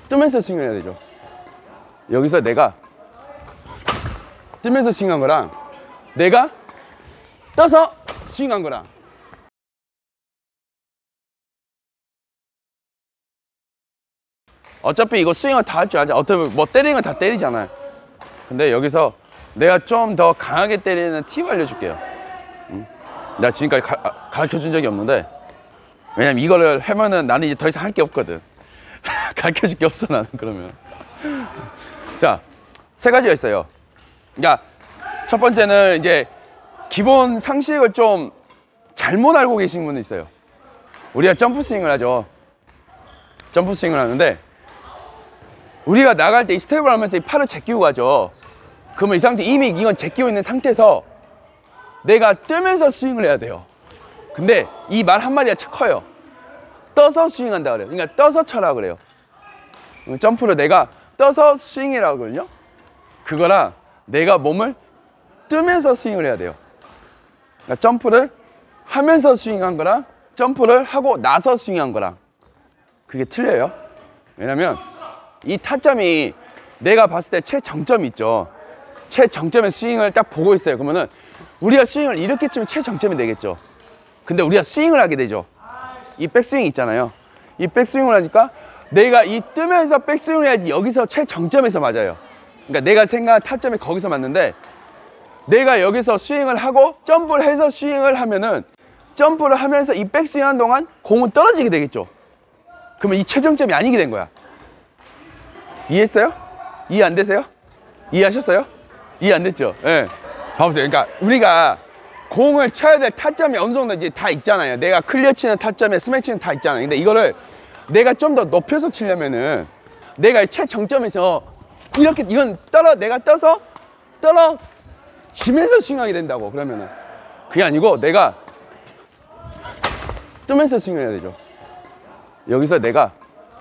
뜨면서 스윙을 해야 되죠. 여기서 내가 뜨면서 스윙한 거랑 내가 떠서 스윙한 거랑 어차피 이거 스윙을 다 할 줄 알죠. 어차피 뭐 때리는 건 다 때리잖아요. 근데 여기서 내가 좀 더 강하게 때리는 팁 알려줄게요. 나 지금까지 가르쳐 준 적이 없는데, 왜냐면 이거를 하면은 나는 이제 더 이상 할 게 없거든. 가르쳐 줄 게 없어, 나는. 그러면 자, 세 가지가 있어요. 그러니까 첫 번째는 이제 기본 상식을 좀 잘못 알고 계신 분도 있어요. 우리가 점프 스윙을 하죠. 점프 스윙을 하는데 우리가 나갈 때 이 스텝을 하면서 이 팔을 제끼고 가죠. 그러면 이 상태, 이미 이건 제끼고 있는 상태에서 내가 뜨면서 스윙을 해야 돼요. 근데 이 말 한마디가 커요. 떠서 스윙한다 그래요. 그러니까 떠서 쳐라 그래요. 점프를 내가 떠서 스윙이라고 하거든요. 그거랑 내가 몸을 뜨면서 스윙을 해야 돼요. 그러니까 점프를 하면서 스윙한 거랑 점프를 하고 나서 스윙한 거랑 그게 틀려요. 왜냐면 이 타점이 내가 봤을 때 최정점이 있죠. 최정점의 스윙을 딱 보고 있어요. 그러면은 우리가 스윙을 이렇게 치면 최정점이 되겠죠. 근데 우리가 스윙을 하게 되죠. 이 백스윙 있잖아요. 이 백스윙을 하니까 내가 이 뜨면서 백스윙을 해야지 여기서 최정점에서 맞아요. 그러니까 내가 생각한 타점이 거기서 맞는데 내가 여기서 스윙을 하고 점프를 해서 스윙을 하면은 점프를 하면서 이 백스윙 하는 동안 공은 떨어지게 되겠죠. 그러면 이 최정점이 아니게 된 거야. 이해했어요? 이해 안 되세요? 이해하셨어요? 이해 안 됐죠? 예. 네. 봐보세요. 그러니까 우리가 공을 쳐야 될 타점이 어느 정도 이제 다 있잖아요. 내가 클리어 치는 타점에 스매치는 다 있잖아요. 근데 이거를 내가 좀 더 높여서 치려면은 내가 최정점에서 이렇게 이건 내가 떠서 떨어지면서 스윙하게 된다고. 그러면은 그게 아니고 내가 뜨면서 스윙을 해야 되죠. 여기서 내가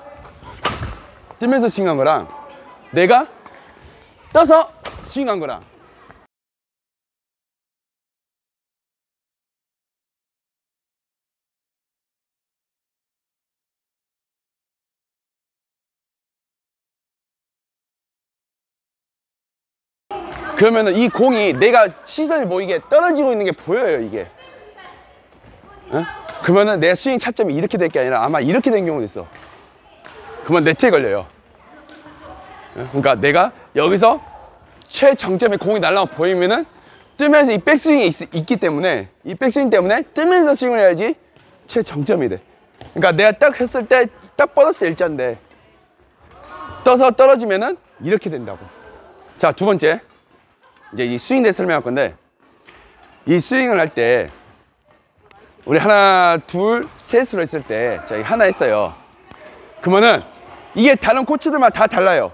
뜨면서 스윙한 거랑 내가 떠서 스윙한 거랑 그러면은 이 공이 내가 시선이 보이게 떨어지고 있는 게 보여요, 이게. 어? 그러면은 내 스윙 차점이 이렇게 될 게 아니라 아마 이렇게 된 경우도 있어. 그러면 네트에 걸려요. 그러니까 내가 여기서 최정점에 공이 날아오고 보이면은 뜨면서 이 백스윙이 있기 때문에 이 백스윙 때문에 뜨면서 스윙을 해야지 최정점이 돼. 그러니까 내가 딱 했을 때 딱 뻗었을 때 일자인데 떠서 떨어지면은 이렇게 된다고. 자, 두 번째. 이제 이 스윙 대해 설명할 건데 이 스윙을 할 때 우리 하나, 둘, 셋으로 했을 때 자, 하나 했어요. 그러면은 이게 다른 코치들마다 다 달라요.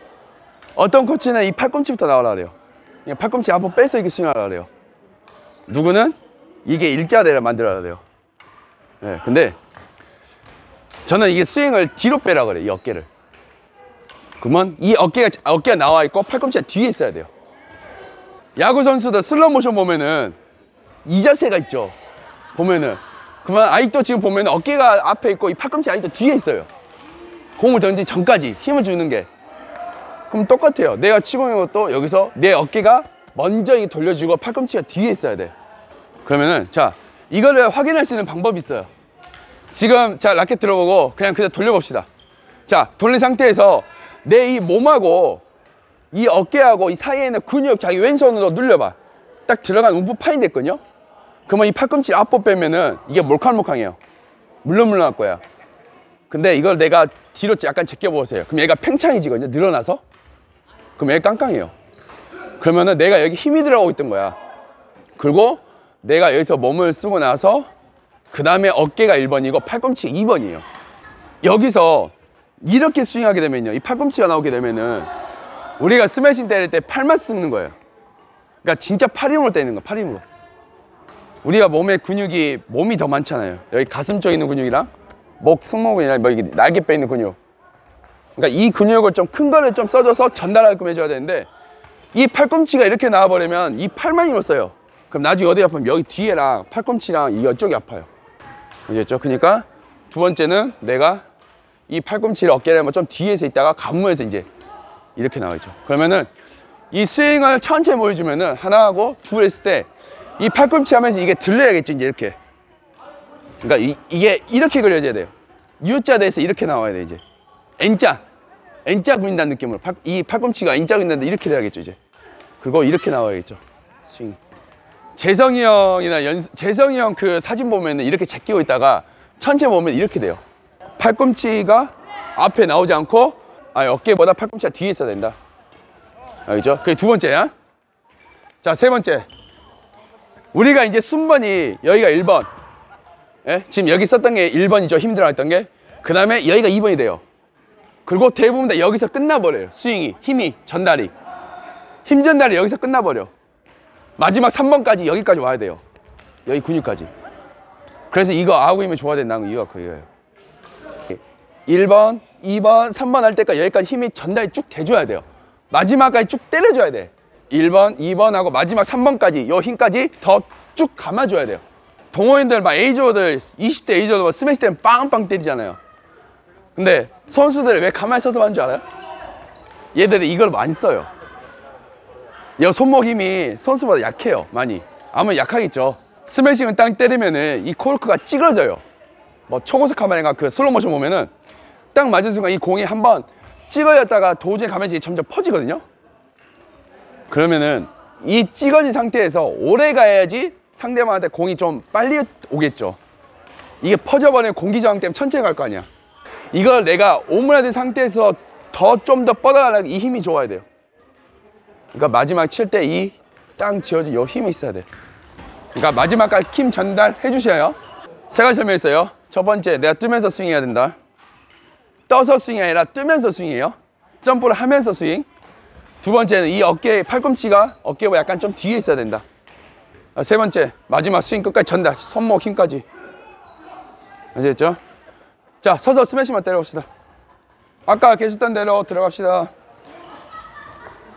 어떤 코치는 이 팔꿈치부터 나오라 그래요. 그냥 팔꿈치 앞으로 빼서 이렇게 스윙하라 그래요. 누구는 이게 일자대를 만들어라 그래요. 네, 근데 저는 이게 스윙을 뒤로 빼라 그래요. 이 어깨를. 그러면 이 어깨가 나와 있고 팔꿈치가 뒤에 있어야 돼요. 야구 선수들 슬로우 모션 보면은 이 자세가 있죠. 보면은 그러면 아직도 지금 보면은 어깨가 앞에 있고 이 팔꿈치 아직도 뒤에 있어요. 공을 던지기 전까지 힘을 주는 게. 그럼 똑같아요. 내가 치고 있는 것도 여기서 내 어깨가 먼저 돌려주고 팔꿈치가 뒤에 있어야 돼. 그러면은 자, 이거를 확인할 수 있는 방법이 있어요. 지금 자, 라켓 들어보고 그냥 돌려봅시다. 자, 돌린 상태에서 내 이 몸하고 이 어깨하고 이 사이에 있는 근육 자기 왼손으로 눌려봐. 딱 들어간 움푹 파인 됐거든요. 그러면 이 팔꿈치 앞으로 빼면은 이게 몰캉몰캉해요. 물렁물렁할 거야. 근데 이걸 내가 뒤로 약간 제껴보세요. 그럼 얘가 팽창해지거든요. 늘어나서. 그럼 얘가 깡깡해요. 그러면은 내가 여기 힘이 들어가고 있던 거야. 그리고 내가 여기서 몸을 쓰고 나서 그 다음에 어깨가 1번이고 팔꿈치가 2번이에요. 여기서 이렇게 스윙하게 되면요. 이 팔꿈치가 나오게 되면은 우리가 스매싱 때릴 때 팔만 쓰는 거예요. 그러니까 진짜 팔 힘으로 때리는 거야. 팔 힘으로. 우리가 몸이 더 많잖아요. 여기 가슴 쪽에 있는 근육이랑 목, 승모근이랑 뭐 이게 날개뼈에 있는 근육. 그러니까 이 근육을 좀 큰 거를 좀 써줘서 전달하게끔 해줘야 되는데 이 팔꿈치가 이렇게 나와버리면 이 팔만 힘을 써요. 그럼 나중에 어디 아프면 여기 뒤에랑 팔꿈치랑 이쪽이 아파요. 아시겠죠? 그러니까 두 번째는 내가 이 팔꿈치를 어깨를 좀 뒤에서 있다가 간무에서 이제 이렇게 나와있죠. 그러면은 이 스윙을 천천히 보여주면은 하나 하고 둘 했을 때 이 팔꿈치 하면서 이게 들려야겠죠. 이제 이렇게. 그러니까 이게 이렇게 그려져야 돼요. U자 돼서 이렇게 나와야 돼. 이제 N자 그린다는 느낌으로 이 팔꿈치가 N자 그린다는데 이렇게 돼야겠죠. 이제 그리고 이렇게 나와야겠죠. 스윙. 재성이 형 그 사진 보면은 이렇게 제끼고 있다가 천천히 보면 이렇게 돼요. 팔꿈치가 앞에 나오지 않고 어깨보다 팔꿈치가 뒤에 있어야 된다. 알겠죠? 그게 두 번째야. 자, 세 번째. 우리가 이제 순번이 여기가 1번. 예? 지금 여기 썼던 게 1번이죠. 힘들어 했던 게. 그 다음에 여기가 2번이 돼요. 그리고 대부분 다 여기서 끝나버려요. 스윙이, 힘이, 전달이. 힘 전달이 여기서 끝나버려. 마지막 3번까지 여기까지 와야 돼요. 여기 근육까지. 그래서 이거 아우이면 좋아야 된다는 이유가 그거예요. 1번, 2번, 3번 할 때까지 여기까지 힘이 전달이 쭉 돼줘야 돼요. 마지막까지 쭉 때려줘야 돼. 1번, 2번 하고 마지막 3번까지 요 힘까지 더 쭉 감아줘야 돼요. 동호인들 막 A조들 20대 A조들 막 스매시 때는 빵빵 때리잖아요. 근데 선수들 왜 가만히 서서 하는 줄 알아요? 얘들이 이걸 많이 써요. 이 손목 힘이 선수보다 약해요. 많이. 아무리 약하겠죠. 스매싱을 땅 때리면은 이 코르크가 찌그러져요. 뭐 초고속 카메라가 그 슬로우 모션 보면은 딱 맞은 순간 이 공이 한번 찌그러졌다가 도저히 가면서 점점 퍼지거든요. 그러면은 이 찌그러진 상태에서 오래 가야지 상대방한테 공이 좀 빨리 오겠죠. 이게 퍼져버리면 공기 저항 때문에 천천히 갈 거 아니야. 이걸 내가 오므라든 상태에서 좀 더 뻗어가려면 이 힘이 좋아야 돼요. 그러니까 마지막 칠 때 이 땅 지어진 요 힘이 있어야 돼. 그러니까 마지막까지 힘 전달해 주셔요. 세 가지 설명했어요. 첫 번째, 내가 뜨면서 스윙해야 된다. 떠서 스윙이 아니라 뜨면서 스윙이에요. 점프를 하면서 스윙. 두 번째는 이 어깨, 팔꿈치가 어깨보다 약간 좀 뒤에 있어야 된다. 세 번째, 마지막 스윙 끝까지 전달, 손목 힘까지. 아시겠죠? 자, 서서 스매시만 때려봅시다. 아까 계셨던 대로 들어갑시다.